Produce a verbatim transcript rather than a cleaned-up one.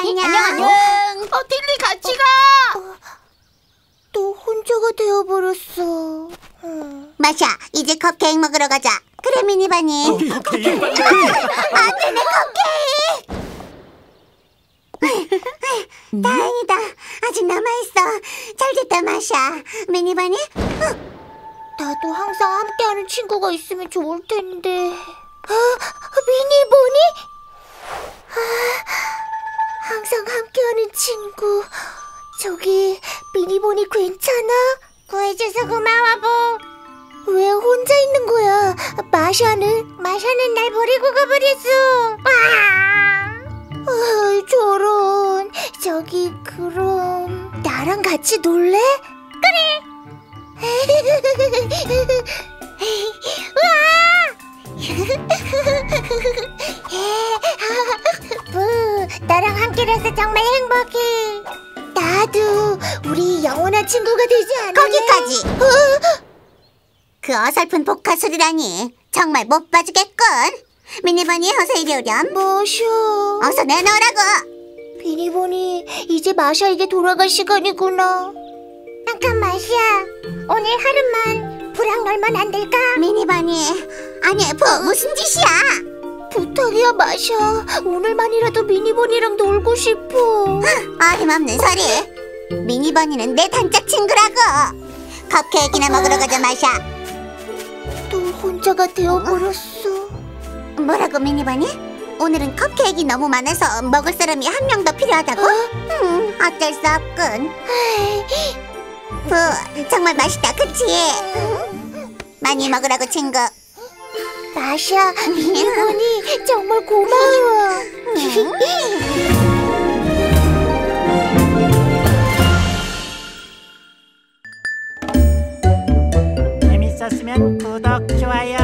안녕. 안녕. 어, 틸리 같이 가. 어, 또 혼자가 되어버렸어. 음. 마샤, 이제 컵케이크 먹으러 가자. 그래, 미니바니. 어, 컵케이크 빨리. 안 돼, 내 컵케이크. 다행이다. 아직 남아있어. 잘됐다, 마샤. 미니바니? 어? 나도 항상 함께하는 친구가 있으면 좋을 텐데. 아, 미니보니? 아, 항상 함께하는 친구. 저기 미니보니 괜찮아? 구해줘서 고마워, 보. 왜 혼자 있는 거야? 마샤는? 마샤는 날 버리고 가버렸어. 아, 저런. 저기 그럼 나랑 같이 놀래? 그래. 부, 나랑 함께라서 정말 행복해. 나도. 우리 영원한 친구가 되지 않을래? 거기까지. 어? 그 어설픈 복화 소리라니. 정말 못 봐주겠군. 미니버니, 어서 이리 오렴. 마샤. 어서 내놓으라고. 비니보니, 이제 마샤에게 돌아갈 시간이구나. 잠깐, 마샤. 오늘 하루만 부랑 놀면 안 될까? 미니버니. 아니, 부, 무슨 짓이야? 부탁이야, 마샤. 오늘만이라도 미니보니랑 놀고 싶어. 어림없는 소리. 미니버니는 내 단짝 친구라고. 컵케이크나 먹으러 가자, 마샤. 또 혼자가 되어버렸어. 뭐라고, 미니버니? 오늘은 컵케이크 너무 많아서 먹을 사람이 한 명 더 필요하다고? 어? 음, 어쩔 수 없군. 부, 정말 맛있다, 그치? 많이 먹으라고, 친구. 마샤, 미니보니 정말 고마워. 재밌었으면 구독, 좋아요